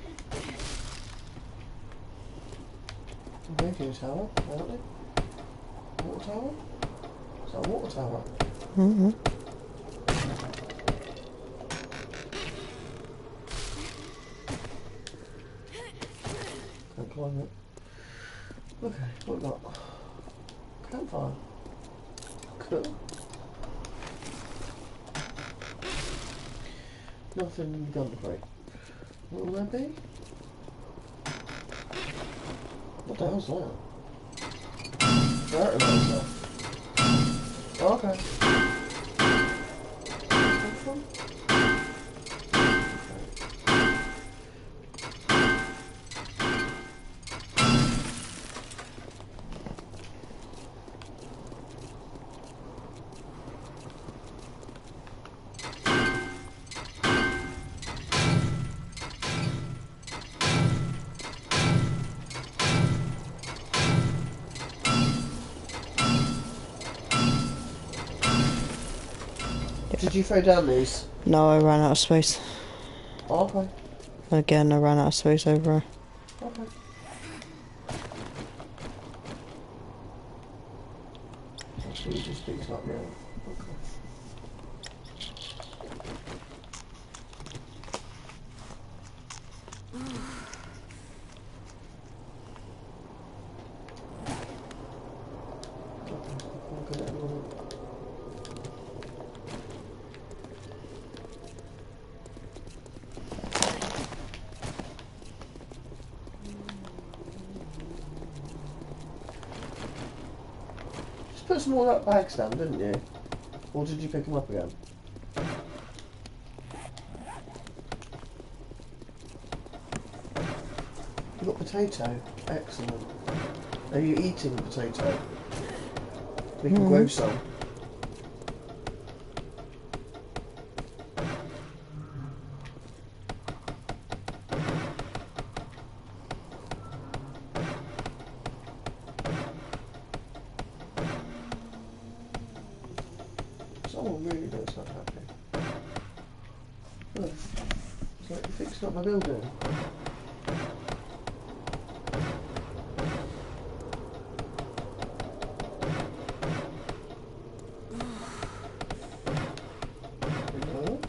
Radio tower, aren't they? Water tower? Is that a water tower? Mm-hmm. Can't climb it. Okay, what we got? Campfire. Cool. Nothing in the gun crate. What will that be? What the hell's that? That reminds me. Oh, okay. Where's that from? Did you throw down these? No, I ran out of space. Oh, okay. Again, I ran out of space over. Okay. Actually, he just picks up now. Okay. Okay, everyone. Just put some more of that bags down, didn't you? Or did you pick them up again? You got potato. Excellent. Are you eating the potato? We can Mhm. grow some. Someone really looks not happy. Look, it's like you're fixing up my building. Hello?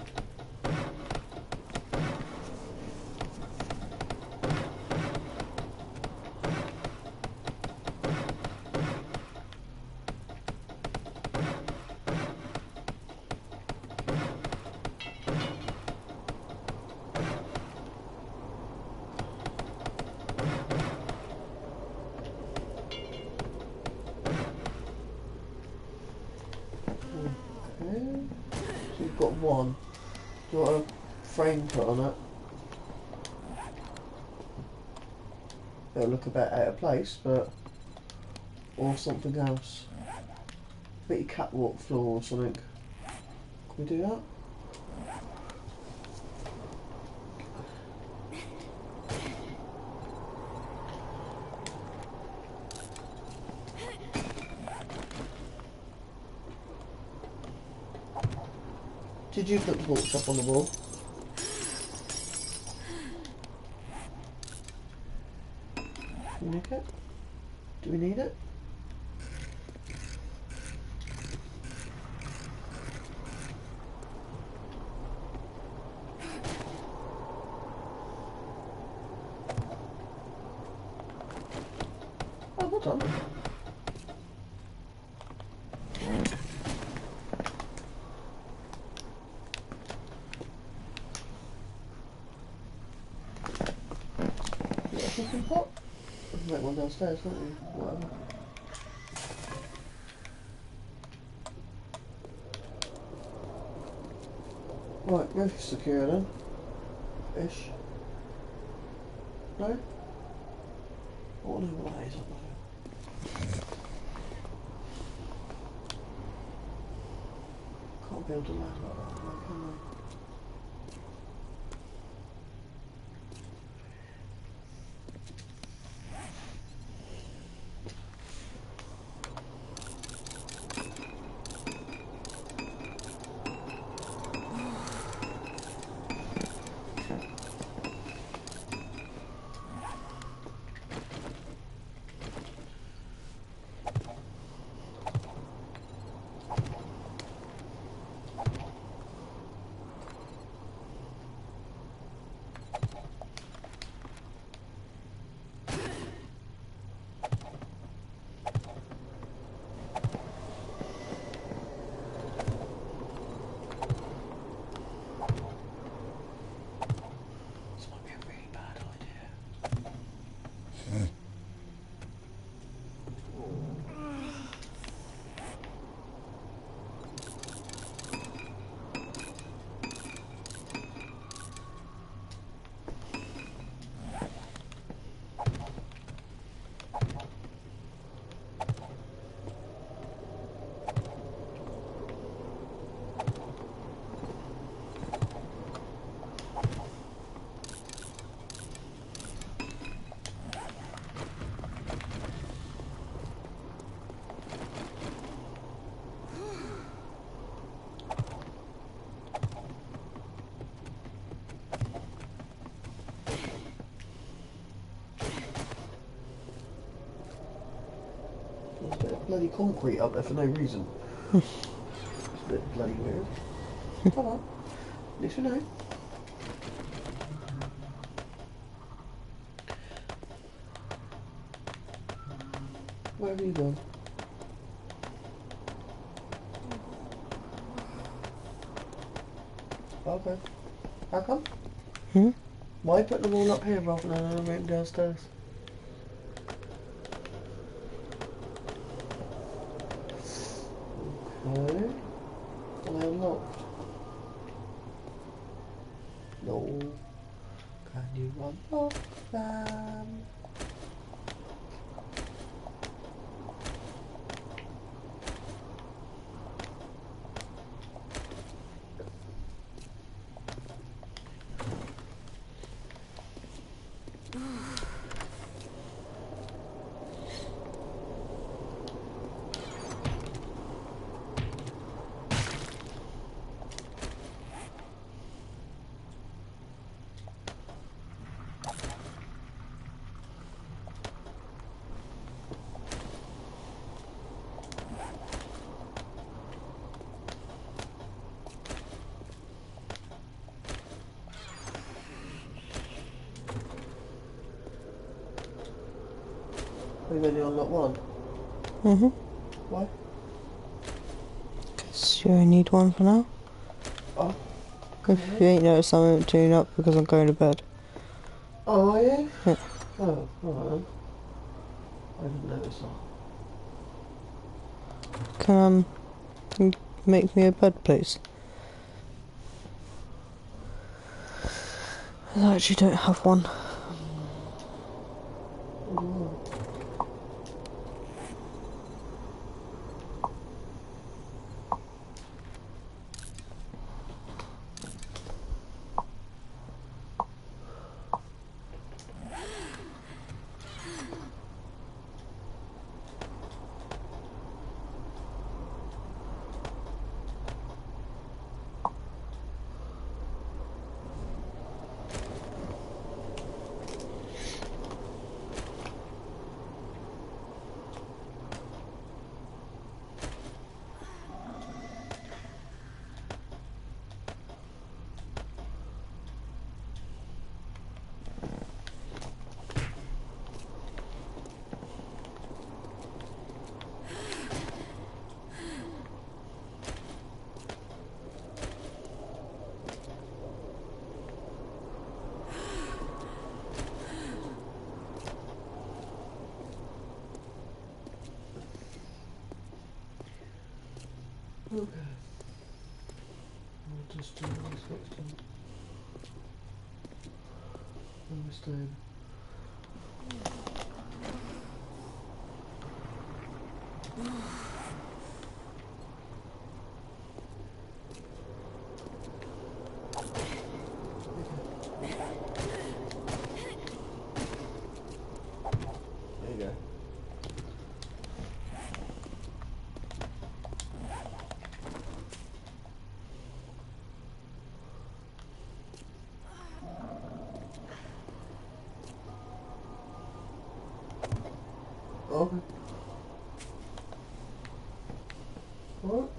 Okay. So you've got one. Do you want a frame put on it? It'll look a bit out of place, but... Or something else. Bit of catwalk floor or something. Can we do that? Did you put the books up on the wall? Do we need it? Do we need it? Oh, well done. You got a cooking pot? We can make one downstairs, can't we? Whatever. Right, roof secure then. Ish. No? What is what that is up there? Can't build a ladder like that, no, can we? bloody concrete up there for no reason. It's a bit bloody weird. Alright, at least we know. Where have you gone? Okay. How come? Hmm? Why are you putting them all up here rather than them downstairs? Okay. Are they unlocked? No. Can you unlock them? We've only unlocked one. Mm-hmm. Why? Because you only need one for now. Oh. If you ain't noticed, I'm tuning up because I'm going to bed. Oh, are you? Yeah. Oh, alright then. I didn't notice that. Can um, you make me a bed, please? I actually don't have one. Mm. Okay. I'll just do this next time. Where we staying? There you go. Okay. What?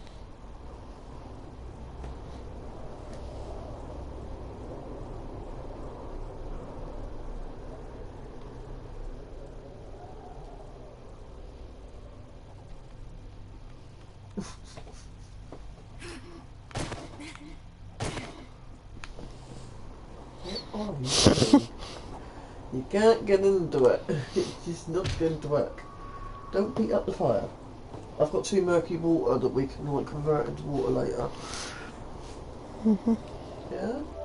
What are you doing? You can't get into it. It's just not going to work. Don't beat up the fire. I've got two murky water that we can like convert into water later. Mm-hmm. Yeah?